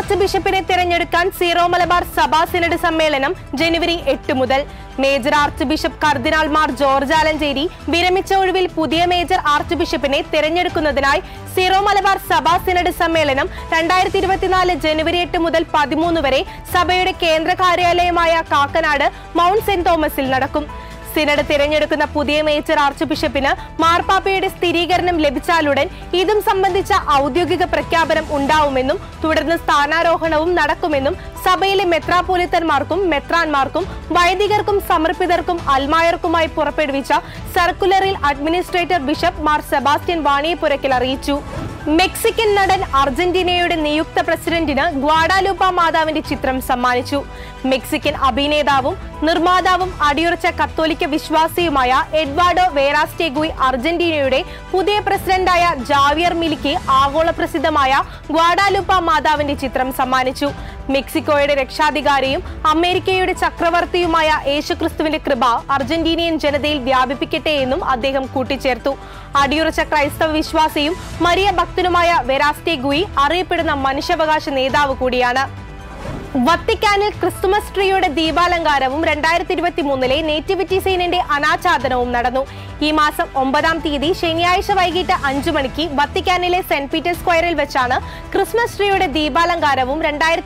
Arch ബിഷപ്പിനെ തിരഞ്ഞെടുക്കാൻ zero Malabar സഭാ സിനഡ് സമ്മേളനം ജനുവരി 8 മുതൽ. മേജർ ആർച്ച് ബിഷപ്പ് കർദിനാൾ മാർ ജോർജ് ആലഞ്ചേരി വിരമിച്ച ഒഴിവിൽ പുതിയ മേജർ ആർച്ച് ബിഷപ്പിനെ തിരഞ്ഞെടുക്കുന്നതിനായി സീറോ മലബാർ സഭാ സിനഡ് സമ്മേളനം 2024 ജനുവരി 8 മുതൽ 13 വരെ സഭയുടെ കേന്ദ്ര കാര്യാലയമായ കാക്കനാട് മൗണ്ട് സെന്റ് തോമസിൽ നടക്കും. സിനഡ് തിരഞ്ഞെടുക്കുന്ന പുതിയ മേജർ ആർച്ച് ബിഷപ്പിന് മാർപ്പാപ്പയുടെ സ്ഥിരീകരണം ലഭിച്ചാലുടൻ ഇതും സംബന്ധിച്ച ഔദ്യോഗിക പ്രഖ്യാപനം ഉണ്ടാവുമെന്നും തുടർന്ന് സ്ഥാനാരോഹണവും നടക്കുമെന്നും സഭയിലെ മെത്രാപോലിത്തന്മാർക്കും മെത്രാൻമാർക്കും വൈദികർക്കും സമർപ്പിതർക്കും അൽമായർക്കുമായി പുറപ്പെടുവിച്ച സർക്കുലറിൽ അഡ്മിനിസ്ട്രേറ്റർ ബിഷപ്പ് മാർ സെബാസ്റ്റ്യൻ വാണിയപുരയ്ക്കൽ അറിയിച്ചു. മെക്സിക്കൻ നടൻ അർജന്റീനയുടെ നിയുക്ത പ്രസിഡന്റിന് ഗ്വാഡാലൂപ്പ മാതാവിന്റെ ചിത്രം സമ്മാനിച്ചു. മെക്സിക്കൻ അഭിനേതാവും നിർമ്മാതാവും അടിയുറച്ച കത്തോലിക്ക വിശ്വാസിയുമായ എഡ്വാർഡോ വേറാസ്റ്റേഗുയി അർജന്റീനയുടെ പുതിയ പ്രസിഡന്റായ ജാവിയർ മിലിക്ക് ആഗോള പ്രസിദ്ധമായ ഗ്വാഡാലൂപ്പ മാതാവിന്റെ ചിത്രം സമ്മാനിച്ചു. മെക്സിക്കോയുടെ രക്ഷാധികാരിയും അമേരിക്കയുടെ ചക്രവർത്തിയുമായ യേശുക്രിസ്തുവിന്റെ കൃപ അർജന്റീനിയൻ ജനതയിൽ വ്യാപിപ്പിക്കട്ടെ എന്നും അദ്ദേഹം കൂട്ടിച്ചേർത്തു. അടിയുറച്ച ക്രൈസ്തവ വിശ്വാസിയും മരിയ ഭക്തനുമായ വെറാസ്റ്റേഗുയി അറിയപ്പെടുന്ന മനുഷ്യാവകാശ നേതാവ് കൂടിയാണ്. വത്തിക്കാനിൽ ക്രിസ്തുമസ് ട്രീയുടെ ദീപാലങ്കാരവും 2023 നേറ്റിവിറ്റി സീനിന്റെ അനാച്ഛാദനവും നടന്നു. ഈ മാസം 9-ാം തീയതി ശനിയാഴ്ച വൈകിട്ട് 5 മണിക്ക് വത്തിക്കാനിലെ സെന്റ് പീറ്റേഴ്സ് സ്ക്വയറിൽ വെച്ചാണ് ക്രിസ്മസ് ട്രീയുടെ ദീപാലങ്കാരവും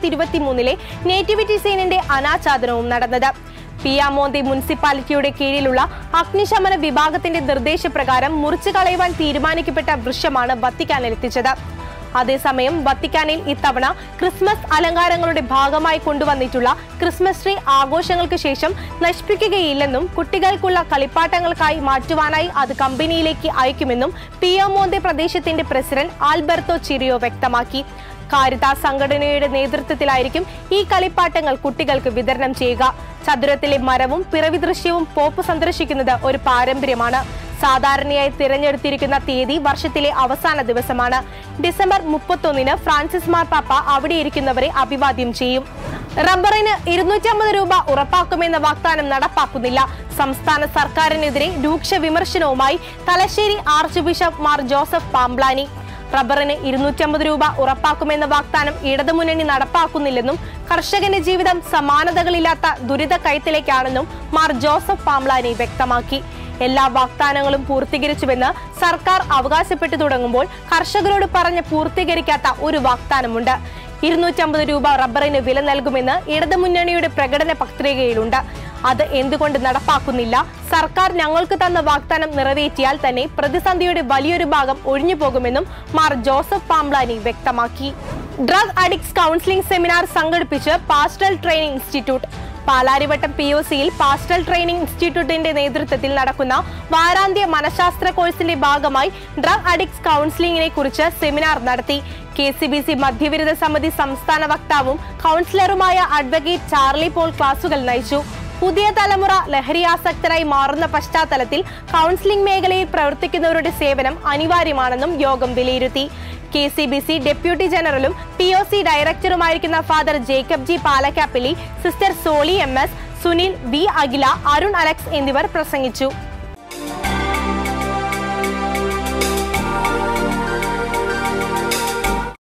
2023 നേറ്റിവിറ്റി സീനിന്റെ അനാച്ഛാദനവും നടന്നത്. പിയാമോന്തി മുനിസിപ്പാലിറ്റിയുടെ കീഴിലുള്ള അഗ്നിശമന വിഭാഗത്തിന്റെ നിർദ്ദേശപ്രകാരം മുറിച്ചു കളയുവാൻ തീരുമാനിക്കപ്പെട്ട വൃക്ഷമാണ് വത്തിക്കാനിൽ എത്തിച്ചത്. അതേസമയം വത്തിക്കാനിൽ ഇത്തവണ ക്രിസ്മസ് അലങ്കാരങ്ങളുടെ ഭാഗമായി കൊണ്ടുവന്നിട്ടുള്ള ക്രിസ്മസ് ട്രീ ആഘോഷങ്ങൾക്ക് ശേഷം നശിപ്പിക്കുകയില്ലെന്നും കുട്ടികൾക്കുള്ള കളിപ്പാട്ടങ്ങൾക്കായി മാറ്റുവാനായി അത് കമ്പനിയിലേക്ക് അയക്കുമെന്നും പിയാമോന്തെ പ്രദേശത്തിന്റെ പ്രസിഡന്റ് ആൽബർട്ടോ ചിരിയോ വ്യക്തമാക്കി. കാരിതാസ് സംഘടനയുടെ നേതൃത്വത്തിലായിരിക്കും ഈ കളിപ്പാട്ടങ്ങൾ കുട്ടികൾക്ക് വിതരണം ചെയ്യുക. ചതുരത്തിലെ മരവും പിറവി ദൃശ്യവും പോപ്പ് സന്ദർശിക്കുന്നത് ഒരു പാരമ്പര്യമാണ്. സാധാരണയായി തിരഞ്ഞെടുത്തിരിക്കുന്ന തീയതി വർഷത്തിലെ അവസാന ദിവസമാണ്. ഡിസംബർ 31 ഫ്രാൻസിസ് മാർപ്പാപ്പ അവിടെ ഇരിക്കുന്നവരെ അഭിവാദ്യം ചെയ്യും. റബ്ബറിന് 250 രൂപ ഉറപ്പാക്കുമെന്ന വാഗ്ദാനം നടപ്പാക്കുന്നില്ല. സംസ്ഥാന സർക്കാരിനെതിരെ രൂക്ഷ വിമർശനവുമായി തലശ്ശേരി ആർച്ച് ബിഷപ്പ് മാർ ജോസഫ് പാംബ്ലാനി. റബ്ബറിന് 250 രൂപ ഉറപ്പാക്കുമെന്ന വാഗ്ദാനം ഇടതുമുന്നണി നടപ്പാക്കുന്നില്ലെന്നും കർഷകന്റെ ജീവിതം സമാനതകളില്ലാത്ത ദുരിത കയത്തിലേക്കാണെന്നും മാർ ജോസഫ് പാംബ്ലാനി വ്യക്തമാക്കി. എല്ലാ വാഗ്ദാനങ്ങളും പൂർത്തീകരിച്ചുവെന്ന് സർക്കാർ അവകാശപ്പെട്ടു തുടങ്ങുമ്പോൾ കർഷകരോട് പറഞ്ഞ് പൂർത്തീകരിക്കാത്ത ഒരു വാഗ്ദാനമുണ്ട്. 250 രൂപ റബ്ബറിന് വില നൽകുമെന്ന് ഇടതുമുന്നണിയുടെ പ്രകടന പത്രികയിലുണ്ട്. അത് എന്തുകൊണ്ട് നടപ്പാക്കുന്നില്ല? സർക്കാർ ഞങ്ങൾക്ക് തന്ന വാഗ്ദാനം നിറവേറ്റിയാൽ തന്നെ പ്രതിസന്ധിയുടെ വലിയൊരു ഭാഗം ഒഴിഞ്ഞു പോകുമെന്നും മാർ ജോസഫ് പാംബ്ലാനി വ്യക്തമാക്കി. ഡ്രഗ് അഡിക്ട്സ് കൗൺസിലിംഗ് സെമിനാർ സംഘടിപ്പിച്ച് പാസ്റ്ററൽ ട്രെയിനിംഗ് ഇൻസ്റ്റിറ്റ്യൂട്ട്. പാലാരിവട്ടം POCയിൽ പാസ്റ്ററൽ ട്രെയിനിംഗ് ഇൻസ്റ്റിറ്റ്യൂട്ടിന്റെ നേതൃത്വത്തിൽ നടക്കുന്ന വാരാന്ത്യ മനഃശാസ്ത്ര കോഴ്സിന്റെ ഭാഗമായി ഡ്രഗ് അഡിക്ട്സ് കൗൺസിലിംഗിനെ കുറിച്ച് സെമിനാർ നടത്തി. KCBC മധ്യവിരുദ്ധ സമിതി സംസ്ഥാന വക്താവും കൗൺസിലറുമായ അഡ്വക്കേറ്റ് ചാർലി പോൾ ക്ലാസുകൾ നയിച്ചു. പുതിയ തലമുറ ലഹരിയാസക്തരായി മാറുന്ന പശ്ചാത്തലത്തിൽ കൗൺസിലിംഗ് മേഖലയിൽ പ്രവർത്തിക്കുന്നവരുടെ സേവനം അനിവാര്യമാണെന്നും യോഗം വിലയിരുത്തി. KCBC ഡെപ്യൂട്ടി ജനറലും POC ഡയറക്ടറുമായിരിക്കുന്ന father Jacob G Palakkappilly, sister Soly MS, Sunil V Akhila, Arun Alex എന്നിവർ പ്രസംഗിച്ചു.